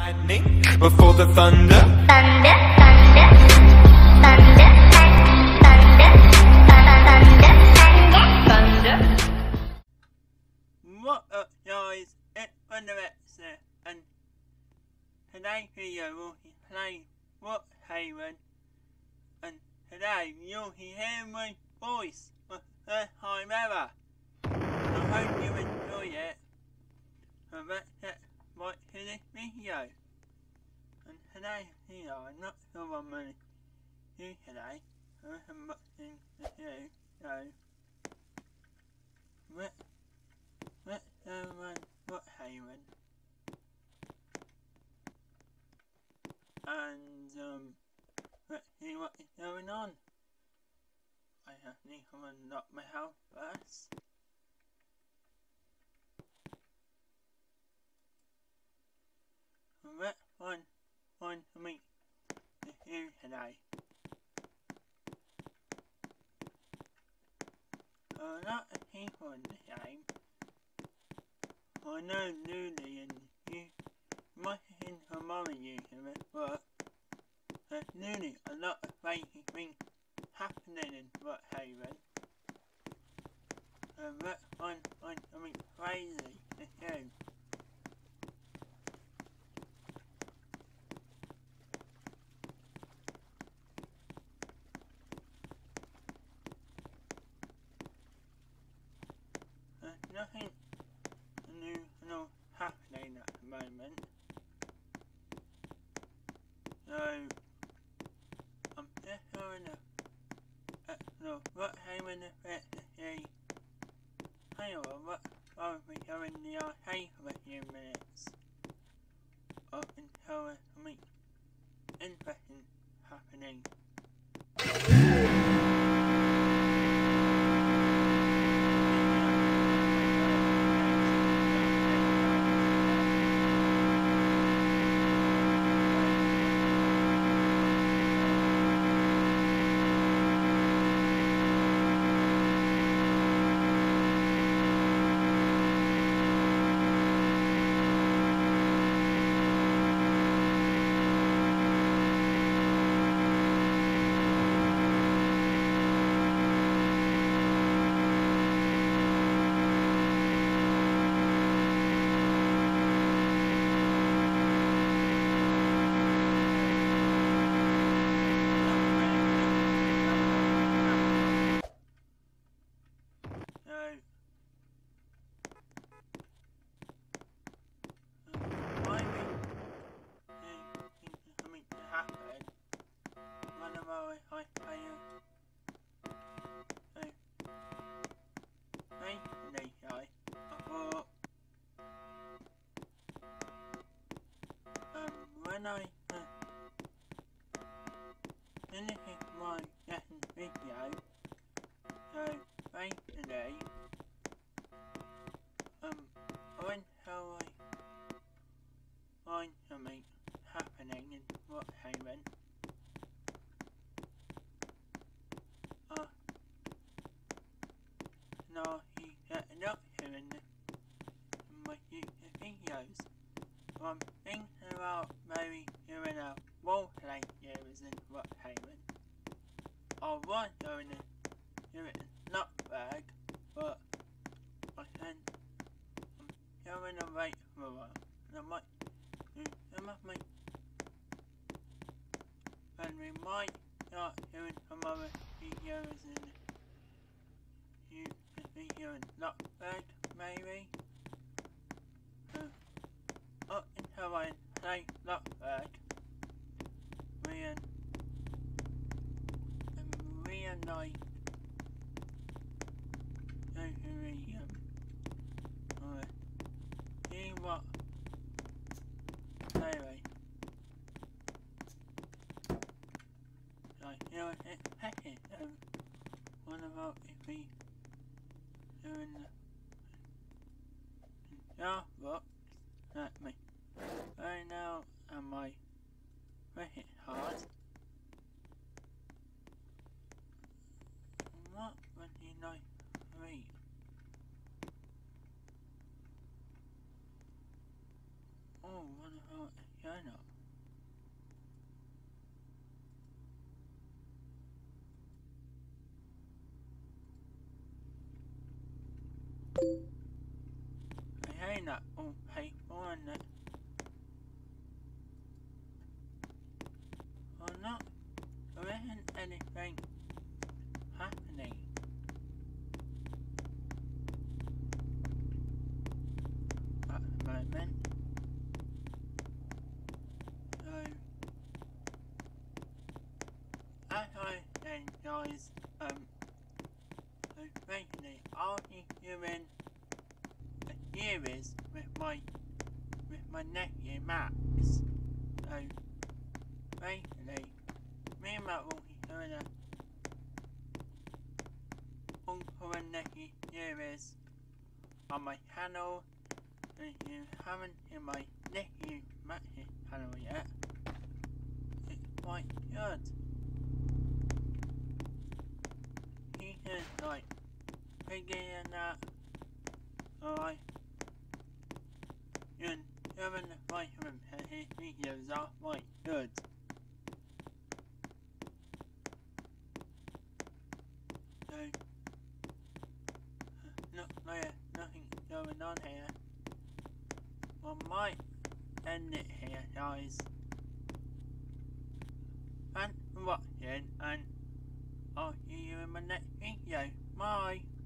lightning before the thunder. Thunder, thunder, thunder, thunder, thunder, thunder, thunder. What up guys, it's Wonderexer, and today's video will be playing Brookhaven, and today you'll be hearing my voice for the first time ever. I hope you enjoy it, so let's get right to this video. And today's video, I'm not sure what I'm going to do today, there's some much things to do, so let's go around Brookhaven and let's see what is going on. I just need to unlock my house first. Let's find something to do today. There are a lot of people in the game. I know Luli and you might have seen her mother using it, but there's really a lot of crazy things happening in Brookhaven. So let's find something crazy to do. There's nothing new happening at the moment, so I'm just going to explore Brookhaven a bit to see. Hang on, I'll be going to the arcade for a few minutes, up until there's something interesting happening. When I finished my second video, so basically, I went how I find something happening in Brookhaven. Now you get an option in my future videos. So I'm thinking about maybe doing a roleplay series in Brookhaven. I was going to do it in Knockberg, but I'm going to wait for a while. And I might do some of my, and we might start doing some other videos in video in Knockberg, maybe. Up until I play Knockberg, we and I see what anyway. Like, you know, it's hectic, what about if we doing the box? Let me. Right now, am I pressing hard? What would you like to read? Oh, what about again? I hate that all paper on it. Or not, there isn't anything happening. At the moment. So, as I said guys, so basically I'll be doing a series with my nephew Max. So basically me and Matt will be doing a Uncle and Nephew series on my channel. If you haven't seen my nephew Max's channel yet, it's quite good. He is like bigger than that. Alright. And even the vitamin his videos are quite good. So look like nothing going on here. I might end it here guys. Thanks for watching and I'll see you in my next video. Bye!